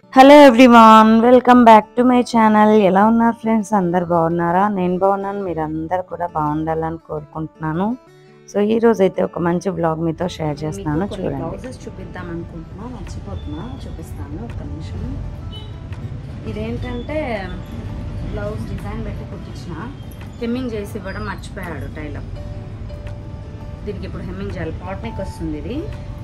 Hello everyone, welcome back to my channel. ఎలా ఉన్నారు friends? అందరు బాగున్నారా? నేను బాగున్నాను, మీరు అందరు కూడా బాగుండాలని కోరుకుంటున్నాను. సో ఈ రోజు అయితే ఒక మంచి బ్లాగ్ మీతో షేర్ చేస్తున్నాను, చూడండి. బ్లౌజెస్ చూపిద్దాం అనుకుంటున్నా, మర్చిపోతున్నా, చూపిస్తాను ఒక నిమిషం. ఇదేంటంటే బ్లౌజ్ డిజైన్ పెట్టి కుట్టించిన, హెమ్మింగ్ చేసి ఇవ్వడం మర్చిపోయాడు టైలర్. దీనికి ఇప్పుడు హెమ్మింగ్ చేయాలి. పాట్ నెక్ వస్తుంది. ఇది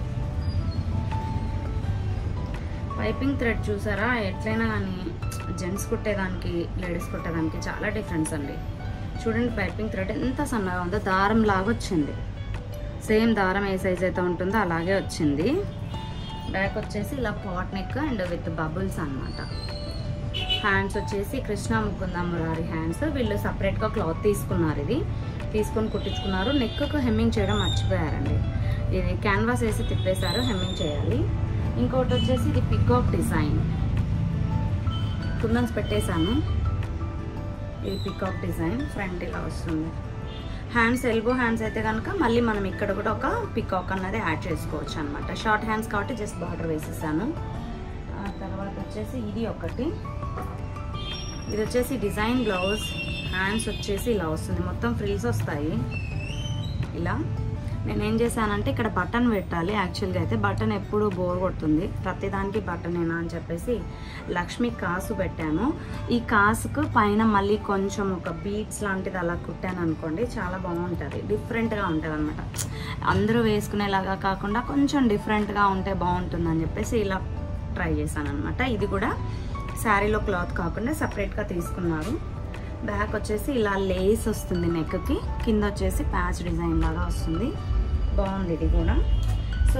పైపింగ్ థ్రెడ్ చూసారా, ఎట్లయినా కానీ జెంట్స్ కుట్టేదానికి లేడీస్ కుట్టేదానికి చాలా డిఫరెన్స్ అండి. చూడండి పైపింగ్ థ్రెడ్ ఎంత సన్నగా ఉందో, దారం లాగా వచ్చింది. సేమ్ దారం ఏ సైజ్ అయితే ఉంటుందో అలాగే వచ్చింది. బ్యాక్ వచ్చేసి ఇలా pot neck and with bubbles అనమాట. హ్యాండ్స్ వచ్చేసి కృష్ణ ముకుంద మురారి హ్యాండ్స్. వీళ్ళు సపరేట్గా క్లాత్ తీసుకున్నారు, ఇది తీసుకొని కుట్టించుకున్నారు. నెక్కు హెమ్మింగ్ చేయడం మర్చిపోయారండి. ఇది క్యాన్వాస్ వేసి తిప్పేశారు, హెమ్మింగ్ చేయాలి. ఇంకోటి వచ్చేసి ఇది పికాక్ డిజైన్, కుందన్స్ పెట్టేశాను. ఇది పికాక్ డిజైన్, ఫ్రంట్ ఇలా వస్తుంది. హ్యాండ్స్ ఎల్బో హ్యాండ్స్ అయితే కనుక మళ్ళీ మనం ఇక్కడ కూడా ఒక పికాక్ అన్నది యాడ్ చేసుకోవచ్చు అనమాట. షార్ట్ హ్యాండ్స్ కాబట్టి జస్ట్ బార్డర్ వేసేసాను. తర్వాత వచ్చేసి ఇది ఒకటి, ఇది వచ్చేసి డిజైన్ బ్లౌజ్. హ్యాండ్స్ వచ్చేసి ఇలా వస్తుంది, మొత్తం ఫ్రిల్స్ వస్తాయి ఇలా. నేనేం చేశానంటే ఇక్కడ బటన్ పెట్టాలి. యాక్చువల్గా అయితే బటన్ ఎప్పుడు బోర్ కొడుతుంది, ప్రతిదానికి బటనేనా అని చెప్పేసి లక్ష్మి కాసు పెట్టాను. ఈ కాసుకు పైన మళ్ళీ కొంచెం ఒక బీట్స్ లాంటిది అలా కుట్టాను అనుకోండి, చాలా బాగుంటుంది, డిఫరెంట్గా ఉంటుంది అనమాట. అందరూ వేసుకునేలాగా కాకుండా కొంచెం డిఫరెంట్గా ఉంటే బాగుంటుందని చెప్పేసి ఇలా ట్రై చేశాను అనమాట. ఇది కూడా శారీలో క్లాత్ కాకుండా సపరేట్గా తీసుకున్నారు. బ్యాక్ వచ్చేసి ఇలా లేస్ వస్తుంది నెక్కి, కింద వచ్చేసి ప్యాచ్ డిజైన్ లాగా వస్తుంది. బాగుంది ఇది కూడా. సో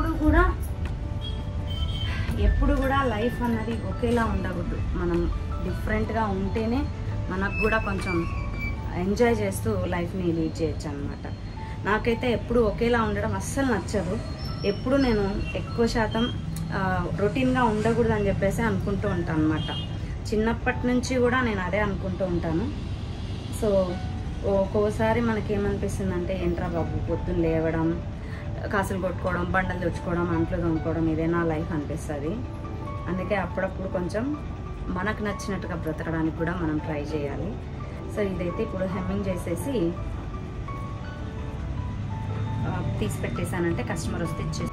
ఎప్పుడు కూడా లైఫ్ అన్నది ఒకేలా ఉండకూడదు. మనం డిఫరెంట్గా ఉంటేనే మనకు కూడా కొంచెం ఎంజాయ్ చేస్తూ లైఫ్ని లీడ్ చేయొచ్చు అనమాట. నాకైతే ఎప్పుడు ఒకేలా ఉండడం అస్సలు నచ్చదు. ఎప్పుడు నేను ఎక్కువ శాతం రొటీన్గా ఉండకూడదు అని చెప్పేసి అనుకుంటూ ఉంటాను అనమాట. చిన్నప్పటి నుంచి కూడా నేను అదే అనుకుంటూ ఉంటాను. సో ఒక్కోసారి మనకేమనిపిస్తుంది అంటే, ఏంట్రా బాబు పొద్దున్న లేవడం, కాసులు కొట్టుకోవడం, బండలు తెచ్చుకోవడం, అంట్లు తోముకోవడం, ఇదే నా లైఫ్ అనిపిస్తుంది. అందుకే అప్పుడప్పుడు కొంచెం మనకు నచ్చినట్టుగా బ్రతకడానికి కూడా మనం ట్రై చేయాలి. సో ఇదైతే ఇప్పుడు హెమ్మింగ్ చేసేసి తీసి పెట్టేశానంటే కస్టమర్ వస్తే ఇచ్చేసి.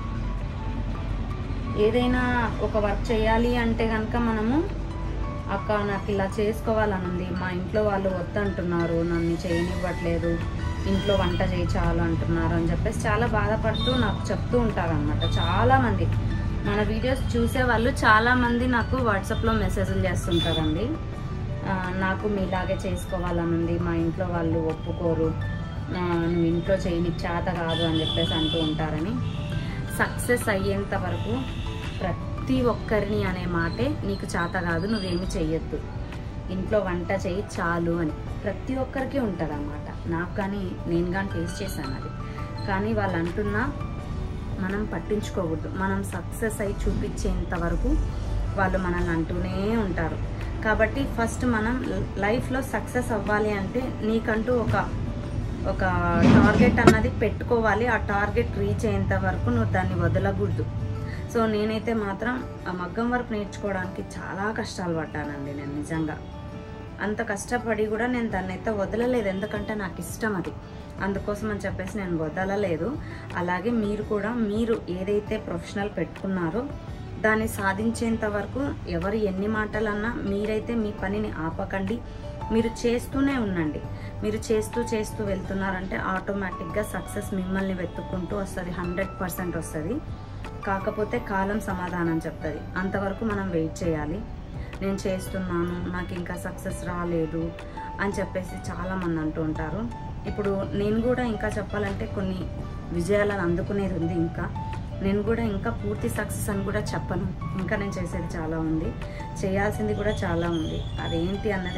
ఏదైనా ఒక వర్క్ చేయాలి అంటే కనుక మనము, అక్క నాకు ఇలా చేసుకోవాలని ఉంది, మా ఇంట్లో వాళ్ళు వద్దంటున్నారు, నన్ను చేయనివ్వట్లేదు, ఇంట్లో వంట చేయి చాలు అంటున్నారు అని చెప్పేసి చాలా బాధపడుతూ నాకు చెప్తూ ఉంటారనమాట. చాలామంది మన వీడియోస్ చూసే వాళ్ళు చాలామంది నాకు వాట్సాప్లో మెసేజ్లు చేస్తుంటారండి. నాకు మీలాగే చేసుకోవాలని ఉంది, మా ఇంట్లో వాళ్ళు ఒప్పుకోరు, నువ్వు ఇంట్లో చేయనికి చేత కాదు అని చెప్పేసి అంటూ ఉంటారని. సక్సెస్ అయ్యేంత వరకు ప్రతి ఒక్కరిని అనే మాటే, నీకు చేత కాదు, నువ్వేమి చెయ్యొద్దు, ఇంట్లో వంట చేయి చాలు అని ప్రతి ఒక్కరికి ఉంటుంది అన్నమాట. నాకు కానీ, నేను కానీ టేస్ట్ చేశాను అది. కానీ వాళ్ళు అంటున్నా మనం పట్టించుకోకూడదు. మనం సక్సెస్ అయి చూపించేంత వరకు వాళ్ళు మనల్ని అంటూనే ఉంటారు. కాబట్టి ఫస్ట్ మనం లైఫ్లో సక్సెస్ అవ్వాలి అంటే నీకంటూ ఒక టార్గెట్ అన్నది పెట్టుకోవాలి. ఆ టార్గెట్ రీచ్ అయ్యేంత వరకు నువ్వు దాన్ని వదలకూడదు. సో నేనైతే మాత్రం ఆ మగ్గం వర్క్ నేర్చుకోవడానికి చాలా కష్టాలు పడ్డానండి. నేను నిజంగా అంత కష్టపడి కూడా నేను దాన్ని అయితే వదలలేదు, ఎందుకంటే నాకు ఇష్టం అది. అందుకోసం అని చెప్పేసి నేను వదలలేదు. అలాగే మీరు కూడా, మీరు ఏదైతే ప్రొఫెషనల్ పెట్టుకున్నారో దాన్ని సాధించేంత వరకు ఎవరు ఎన్ని మాటలన్నా మీరైతే మీ పనిని ఆపకండి, మీరు చేస్తూనే ఉండండి. మీరు చేస్తూ వెళ్తున్నారంటే ఆటోమేటిక్గా సక్సెస్ మిమ్మల్ని వెతుక్కుంటూ వస్తుంది, 100% వస్తుంది. కాకపోతే కాలం సమాధానం చెప్తుంది, అంతవరకు మనం వెయిట్ చేయాలి. నేను చేస్తున్నాను, నాకు ఇంకా సక్సెస్ రాలేదు అని చెప్పేసి చాలామంది అంటూ ఉంటారు. ఇప్పుడు నేను కూడా ఇంకా చెప్పాలంటే కొన్ని విజయాలను అందుకునేది ఉంది. నేను కూడా ఇంకా పూర్తి సక్సెస్ అని కూడా చెప్పను. ఇంకా నేను చేసేది చాలా ఉంది, చేయాల్సింది కూడా చాలా ఉంది. అదేంటి అన్నది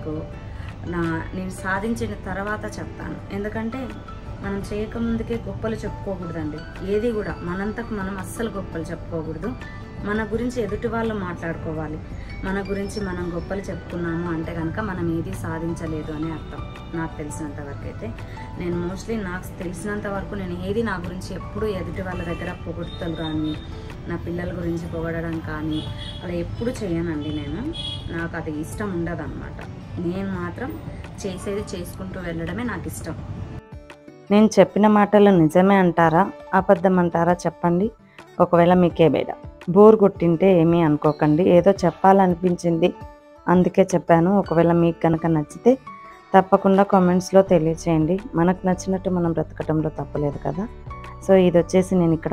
నేను సాధించిన తర్వాత చెప్తాను. ఎందుకంటే మనం చేయకముందుకే గొప్పలు చెప్పుకోకూడదండి. ఏది కూడా మనంతకు మనం అస్సలు గొప్పలు చెప్పుకోకూడదు. మన గురించి ఎదుటి వాళ్ళు మాట్లాడుకోవాలి. మన గురించి మనం గొప్పలు చెప్పుకున్నాము అంటే కనుక మనం ఏది సాధించలేదు అని అర్థం. నాకు తెలిసినంత వరకు అయితే నేను మోస్ట్లీ నాకు తెలిసినంత వరకు నేను ఏది నా గురించి ఎప్పుడు ఎదుటి వాళ్ళ దగ్గర పొగుడుతలు కానీ నా పిల్లల గురించి పొగడడం కానీ అలా ఎప్పుడు చేయనండి. నాకు అది ఇష్టం ఉండదు అనమాట. నేను మాత్రం చేసేది చేసుకుంటూ వెళ్ళడమే నాకు ఇష్టం. నేను చెప్పిన మాటలు నిజమే అంటారా, అబద్ధం అంటారా చెప్పండి. ఒకవేళ మీకే బోర్ కొట్టింటే ఏమీ అనుకోకండి, ఏదో చెప్పాలనిపించింది అందుకే చెప్పాను. ఒకవేళ మీకు కనుక నచ్చితే తప్పకుండా కామెంట్స్లో తెలియచేయండి. మనకు నచ్చినట్టు మనం బ్రతకటంలో తప్పలేదు కదా. సో ఇది వచ్చేసి నేను ఇక్కడ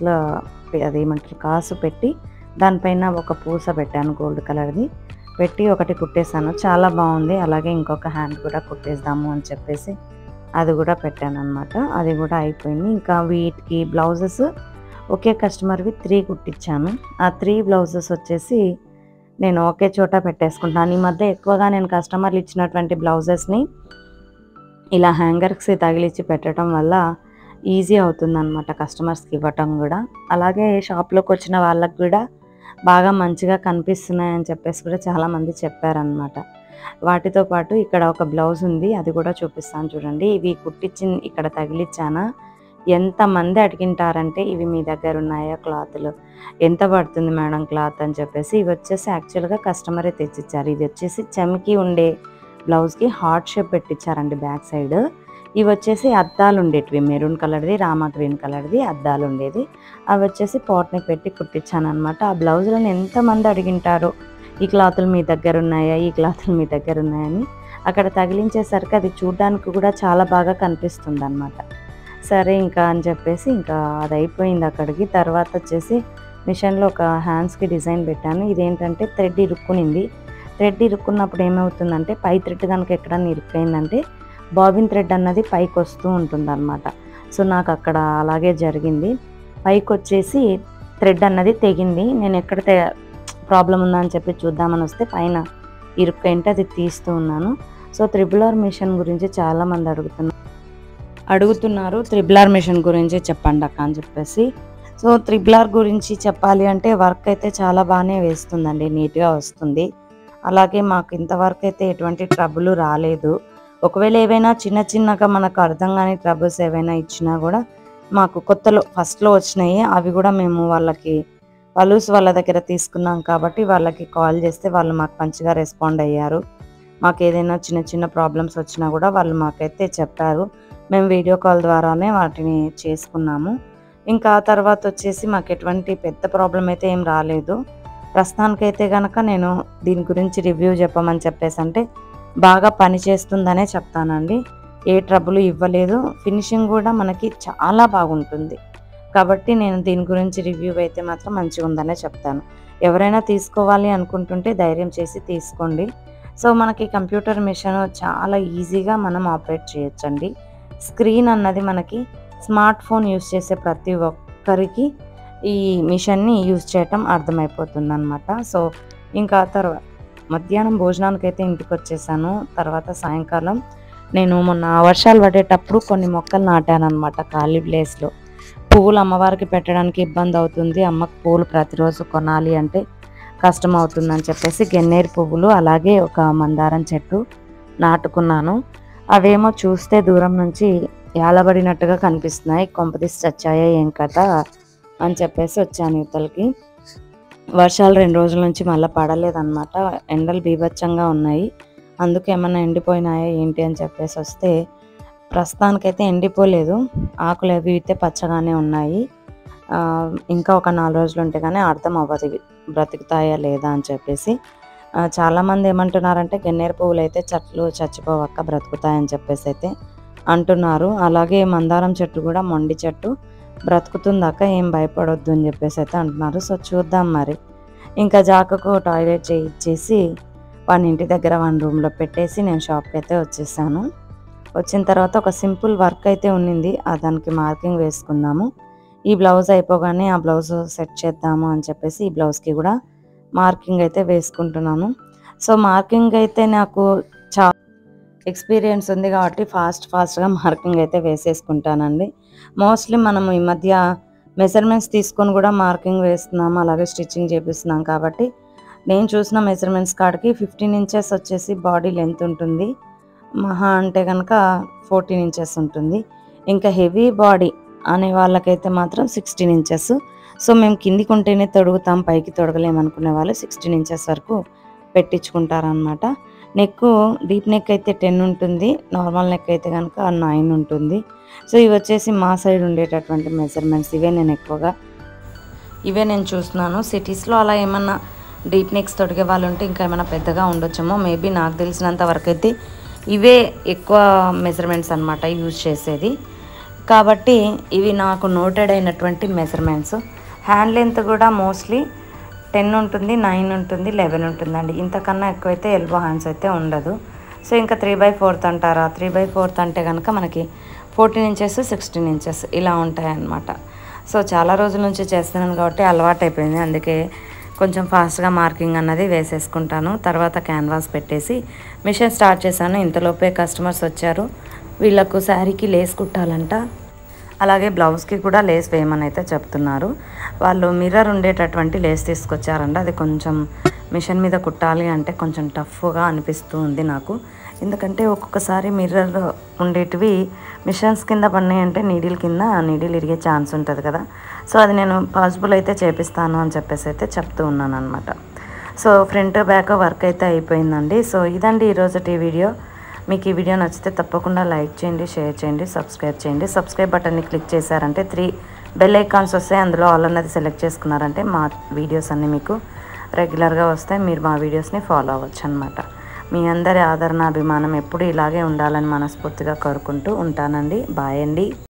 కాసు పెట్టి దానిపైన ఒక పూస పెట్టాను, గోల్డ్ కలర్ది పెట్టి ఒకటి కుట్టేశాను. చాలా బాగుంది. అలాగే ఇంకొక హ్యాండ్ కూడా కుట్టేద్దాము అని చెప్పేసి అది కూడా పెట్టాను అనమాట. అది కూడా అయిపోయింది. ఇంకా వీటికి బ్లౌజెస్ ఒకే కస్టమర్వి 3 కుట్టించాను. ఆ 3 బ్లౌజెస్ వచ్చేసి నేను ఒకే చోట పెట్టేసుకుంటాను. ఈ మధ్య ఎక్కువగా నేను కస్టమర్లు ఇచ్చినటువంటి బ్లౌజెస్ని ఇలా హ్యాంగర్స్కి తగిలిచ్చి పెట్టడం వల్ల ఈజీ అవుతుందన్నమాట కస్టమర్స్కి ఇవ్వటం కూడా. అలాగే షాప్లోకి వచ్చిన వాళ్ళకి కూడా బాగా మంచిగా కనిపిస్తున్నాయని చెప్పేసి కూడా చాలామంది చెప్పారనమాట. వాటితో పాటు ఇక్కడ ఒక బ్లౌజ్ ఉంది, అది కూడా చూపిస్తాను చూడండి. ఇవి కుట్టించి ఇక్కడ తగిలిచ్చానా, ఎంతమంది అడిగింటారంటే ఇవి మీ దగ్గర ఉన్నాయా క్లాతులు, ఎంత పడుతుంది మేడం క్లాత్ అని చెప్పేసి. ఇవి వచ్చేసి యాక్చువల్గా కస్టమరే తెచ్చిచ్చారు. ఇది వచ్చేసి చెమికి ఉండే బ్లౌజ్కి హార్ట్ షేప్ పెట్టించారండి బ్యాక్ సైడ్. ఇవి వచ్చేసి అద్దాలు ఉండేటివి, మెరూన్ కలర్ది, రామా గ్రీన్ కలర్ది అద్దాలు ఉండేది. అవి వచ్చేసి పాట్నికి పెట్టి కుట్టించాను అనమాట. ఆ బ్లౌజులను ఎంతమంది అడిగింటారో ఈ క్లాతులు మీ దగ్గర ఉన్నాయా, ఈ క్లాతులు మీ దగ్గర ఉన్నాయని. అక్కడ తగిలించేసరికి అది చూడడానికి కూడా చాలా బాగా కనిపిస్తుంది అనమాట. సరే ఇంకా అని చెప్పేసి ఇంకా అది అయిపోయింది అక్కడికి. తర్వాత వచ్చేసి మిషన్లో ఒక హ్యాండ్స్కి డిజైన్ పెట్టాను. ఇదేంటంటే థ్రెడ్ ఇరుక్కునింది. థ్రెడ్ ఇరుక్కున్నప్పుడు ఏమవుతుందంటే పై థ్రెడ్ కనుక ఎక్కడన్నా ఇరుక్కుపోయిందంటే బాబిన్ థ్రెడ్ అన్నది పైకి వస్తూ ఉంటుంది అనమాట. సో నాకు అక్కడ అలాగే జరిగింది. పైకి వచ్చేసి థ్రెడ్ అన్నది తెగింది. నేను ఎక్కడ ప్రాబ్లం ఉందా అని చెప్పి చూద్దామని వస్తే పైన ఇరుక్కంటే అది తీస్తూ ఉన్నాను. సో త్రిబుల్ మిషన్ గురించి చాలామంది అడుగుతున్నారు, త్రిబుల్ మిషన్ గురించి చెప్పండి అక్క అని చెప్పేసి. సో త్రిబుల్ గురించి చెప్పాలి అంటే వర్క్ అయితే చాలా బాగానే వేస్తుందండి, నీట్గా వస్తుంది. అలాగే మాకు ఇంతవరకు అయితే ఎటువంటి ట్రబుల్ రాలేదు. ఒకవేళ ఏవైనా చిన్నగా మనకు అర్థం కాని ట్రబుల్స్ ఏవైనా ఇచ్చినా కూడా మాకు కొత్తలో ఫస్ట్లో వచ్చినాయి. అవి కూడా మేము వాళ్ళ దగ్గర తీసుకున్నాం కాబట్టి వాళ్ళకి కాల్ చేస్తే వాళ్ళు మాకు మంచిగా రెస్పాండ్ అయ్యారు. మాకు ఏదైనా చిన్న ప్రాబ్లమ్స్ వచ్చినా కూడా వాళ్ళు మాకైతే చెప్పారు. మేము వీడియో కాల్ ద్వారానే వాటిని చేసుకున్నాము. ఇంకా తర్వాత వచ్చేసి మాకు ఎటువంటి పెద్ద ప్రాబ్లం అయితే ఏం రాలేదు. ప్రస్తుతానికైతే కనుక నేను దీని గురించి రివ్యూ చెప్పమని చెప్పేసి అంటే బాగా పని చేస్తుందనే చెప్తానండి. ఏ ట్రబుల్ ఇవ్వలేదు, ఫినిషింగ్ కూడా మనకి చాలా బాగుంటుంది. కాబట్టి నేను దీని గురించి రివ్యూ అయితే మాత్రం మంచిగా ఉందనే చెప్తాను. ఎవరైనా తీసుకోవాలి అనుకుంటుంటే ధైర్యం చేసి తీసుకోండి. సో మనకి కంప్యూటర్ మిషన్ చాలా ఈజీగా మనం ఆపరేట్ చేయొచ్చండి. స్క్రీన్ అన్నది మనకి స్మార్ట్ ఫోన్ యూజ్ చేసే ప్రతి ఒక్కరికి ఈ మిషన్ని యూజ్ చేయటం అర్థమైపోతుంది అనమాట. సో ఇంకా తర్వాత మధ్యాహ్నం భోజనానికి అయితే ఇంటికి వచ్చేసాను. తర్వాత సాయంకాలం నేను మొన్న వర్షాలు పడేటప్పుడు కొన్ని మొక్కలు నాటాను అనమాట ఖాళీ ప్లేస్లో. పువ్వులు అమ్మవారికి పెట్టడానికి ఇబ్బంది అవుతుంది, అమ్మకు పువ్వులు ప్రతిరోజు కొనాలి అంటే కష్టం అవుతుందని చెప్పేసి గన్నేరు పువ్వులు అలాగే ఒక మందారం చెట్టు నాటుకున్నాను. అవేమో చూస్తే దూరం నుంచి ఏలబడినట్టుగా కనిపిస్తున్నాయి. కొంపదీసి చచ్చాయా ఏం కథ అని చెప్పేసి వచ్చాను యువతలకి. వర్షాలు 2 రోజుల నుంచి మళ్ళీ పడలేదన్నమాట. ఎండలు బీభత్సంగా ఉన్నాయి. అందుకు ఏమన్నా ఎండిపోయినాయా ఏంటి అని చెప్పేసి వస్తే ప్రస్తుతానికైతే ఎండిపోలేదు. ఆకులు అవి అయితే పచ్చగానే ఉన్నాయి. ఇంకా ఒక 4 రోజులు ఉంటే కానీ అర్థం అవ్వదు బ్రతుకుతాయా లేదా అని చెప్పేసి. చాలామంది ఏమంటున్నారంటే గన్నేరు పువ్వులు అయితే చెట్లు చచ్చిపోవక్క బ్రతుకుతాయని చెప్పేసి అయితే అంటున్నారు. అలాగే మందారం చెట్టు కూడా మొండి చెట్టు బ్రతుకుతుందాక ఏం భయపడొద్దు అని చెప్పేసి అయితే అంటున్నారు. సో చూద్దాం మరి. ఇంకా జాకకు టాయిలెట్ చేయించేసి వాని ఇంటి దగ్గర వాని రూమ్లో పెట్టేసి నేను షాప్కి అయితే వచ్చేసాను. వచ్చిన తర్వాత ఒక సింపుల్ వర్క్ అయితే ఉన్నింది, దానికి మార్కింగ్ వేసుకుందాము. ఈ బ్లౌజ్ అయిపోగానే ఆ బ్లౌజ్ సెట్ చేద్దాము అని చెప్పేసి ఈ బ్లౌజ్కి కూడా మార్కింగ్ అయితే వేసుకుంటున్నాను. సో మార్కింగ్ అయితే నాకు చాలా ఎక్స్పీరియన్స్ ఉంది కాబట్టి ఫాస్ట్గా మార్కింగ్ అయితే వేసేసుకుంటానండి. మోస్ట్లీ మనం ఈ మధ్య మెజర్మెంట్స్ తీసుకొని కూడా మార్కింగ్ వేస్తున్నాము, అలాగే స్టిచ్చింగ్ చేపిస్తున్నాం. కాబట్టి నేను చూసిన మెజర్మెంట్స్ కాడికి 15 ఇంచెస్ వచ్చేసి బాడీ లెంత్ ఉంటుంది, మహా అంటే కనుక 14 ఇంచెస్ ఉంటుంది. ఇంకా హెవీ బాడీ అనే వాళ్ళకైతే మాత్రం 16 ఇంచెస్, సో మేము కిందికి ఉంటేనే తొడుగుతాం, పైకి తొడగలేమనుకునే వాళ్ళు 16 ఇంచెస్ వరకు పెట్టించుకుంటారనమాట. నెక్ డీప్ నెక్ అయితే 10 ఉంటుంది, నార్మల్ నెక్ అయితే కనుక 9 ఉంటుంది. సో ఇవి వచ్చేసి మా సైడ్ ఉండేటటువంటి మెజర్మెంట్స్. ఇవే నేను చూస్తున్నాను. సిటీస్లో అలా ఏమన్నా డీప్ నెక్స్ తొడిగే వాళ్ళు ఉంటే ఇంకా ఏమైనా పెద్దగా ఉండొచ్చేమో. మేబీ నాకు తెలిసినంత వరకు అయితే ఇవే ఎక్కువ మెజర్మెంట్స్ అనమాట యూజ్ చేసేది. కాబట్టి ఇవి నాకు నోటెడ్ అయినటువంటి మెజర్మెంట్స్. హ్యాండ్ లెంత్ కూడా మోస్ట్లీ 10 ఉంటుంది, 9 ఉంటుంది, 11 ఉంటుందండి. ఇంతకన్నా ఎక్కువైతే ఎల్బో హ్యాండ్స్ అయితే ఉండదు. సో ఇంకా 3/4 అంటారా, 3/4 అంటే కనుక మనకి 14 ఇంచెస్ 16 ఇంచెస్ ఇలా ఉంటాయన్నమాట. సో చాలా రోజుల నుంచి చేస్తున్నాను కాబట్టి అలవాటు అయిపోయింది. అందుకే కొంచెం ఫాస్ట్గా మార్కింగ్ అన్నది వేసేసుకుంటాను. తర్వాత క్యాన్వాస్ పెట్టేసి మిషన్ స్టార్ట్ చేశాను. ఇంతలోపే కస్టమర్స్ వచ్చారు. వీళ్ళకు శారీకి లేస్ కుట్టాలంట, అలాగే బ్లౌజ్కి కూడా లేస్ వేయమని అయితే చెప్తున్నారు. వాళ్ళు మిర్రర్ ఉండేటటువంటి లేస్ తీసుకొచ్చారంట. అది కొంచెం మిషన్ మీద కుట్టాలి అంటే కొంచెం టఫ్గా అనిపిస్తూ ఉంది నాకు. ఎందుకంటే ఒక్కొక్కసారి మిర్రర్ ఉండేటివి మిషన్స్ కింద పడినాయంటే నీడిల్ ఇరిగే ఛాన్స్ ఉంటుంది కదా. సో అది నేను పాసిబుల్ అయితే చేపిస్తాను అని చెప్పేసి అయితే చెప్తూ ఉన్నాను అనమాట. సో ఫ్రంట్ బ్యాక్ వర్క్ అయితే అయిపోయిందండి. సో ఇదండి ఈరోజుటి వీడియో. మీకు ఈ వీడియో నచ్చితే తప్పకుండా లైక్ చేయండి, షేర్ చేయండి, సబ్స్క్రైబ్ చేయండి. సబ్స్క్రైబ్ బటన్ని క్లిక్ చేశారంటే 3 బెల్ ఐకాన్స్ వస్తాయి. అందులో ఆల్ అన్నది సెలెక్ట్ చేసుకున్నారంటే మా వీడియోస్ అన్నీ మీకు రెగ్యులర్గా వస్తాయి. మీరు మా వీడియోస్ని ఫాలో అవ్వచ్చు అనమాట. మీ అందరి ఆదరణ, అభిమానం ఎప్పుడూ ఇలాగే ఉండాలని మనస్ఫూర్తిగా కోరుకుంటూ ఉంటానండి. బాయ్ అండి.